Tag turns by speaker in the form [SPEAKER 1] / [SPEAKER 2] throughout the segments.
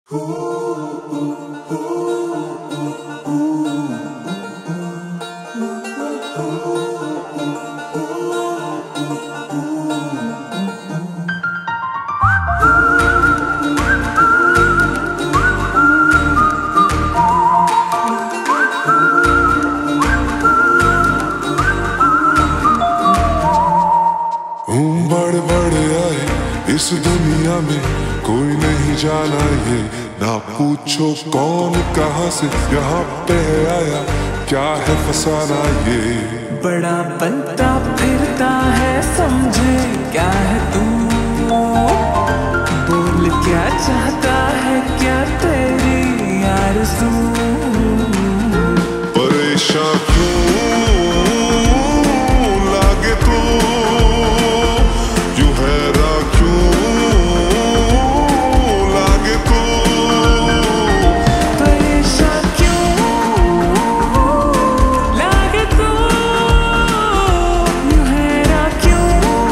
[SPEAKER 1] बड़े बड़े आए इस दुनिया में, कोई नहीं जाना ये, ना पूछो कौन कहाँ से यहाँ पे आया, क्या है फसाना ये।
[SPEAKER 2] बड़ा बनता फिरता है, समझे क्या है तू, बोल क्या चाहता है, क्या तेरी आरज़ू।
[SPEAKER 1] परेशान क्यों लागे तू, यूं हैरान क्यों लागे तू।
[SPEAKER 2] परेशान क्यों लागे तू, यूं हैरान क्यों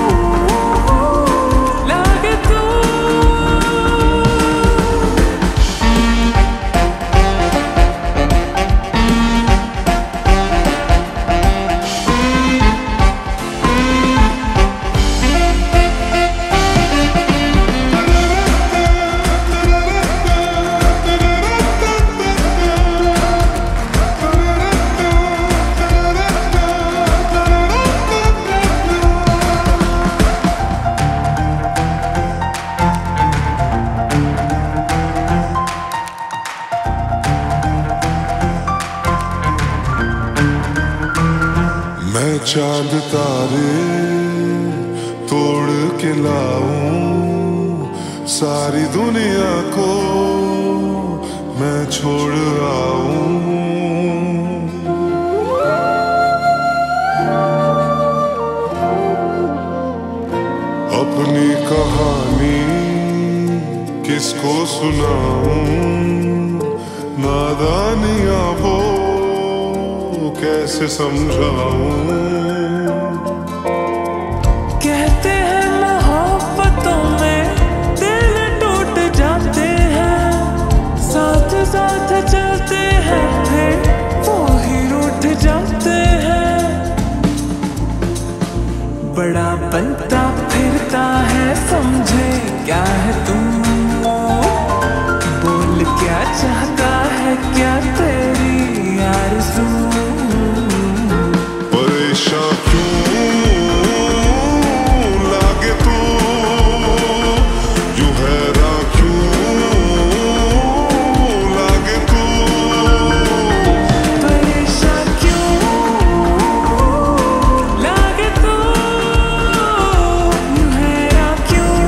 [SPEAKER 2] लागे तू।
[SPEAKER 1] मैं चांद तारे तोड़ के लाऊं, सारी दुनिया को मैं छोड़ आऊं। अपनी कहानी किसको सुनाऊं, नादानियां वो कैसे समझाऊं।
[SPEAKER 2] कहते हैं मोहब्बतों में दिल टूट जाते हैं, साथ साथ चलते हैं फिर वो ही रूठ जाते हैं। बड़ा बनता फिरता है, समझे क्या है तू, बोल क्या चाहता है, क्या तेरी आरज़ू।
[SPEAKER 1] परेशान क्यों लागे तू, यूं हैरान क्यों लागे तू।
[SPEAKER 2] परेशान क्यों लागे तू, यूं हैरान क्यों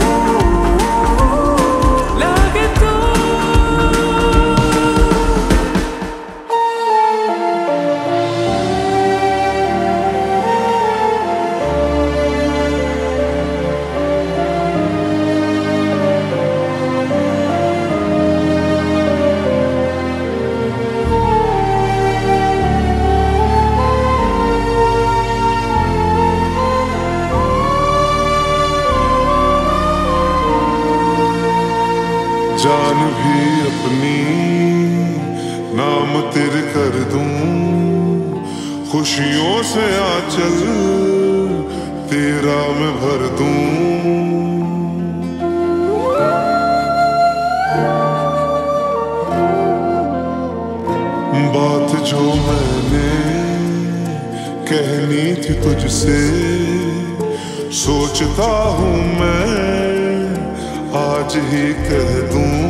[SPEAKER 2] लागे तू।
[SPEAKER 1] जान भी अपनी नाम तेरे कर दूं, खुशियों से आंचल तेरा मैं भर दूं। बात जो मैंने कहनी थी तुझसे, सोचता हूँ मैं आज ही कह दूं।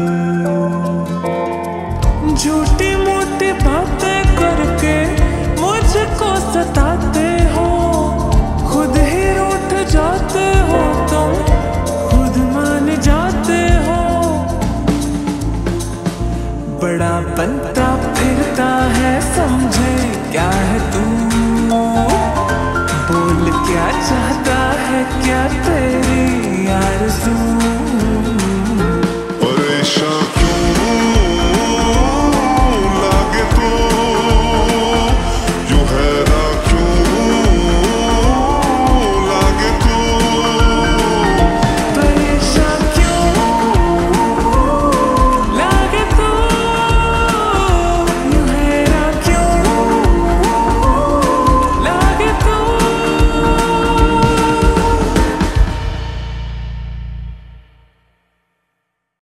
[SPEAKER 2] झूठी मूठी बातें करके मुझको सताते हो, खुद ही रूठ जाते हो तुम, खुद मान जाते हो। बड़ा बनता फिरता है, समझे क्या है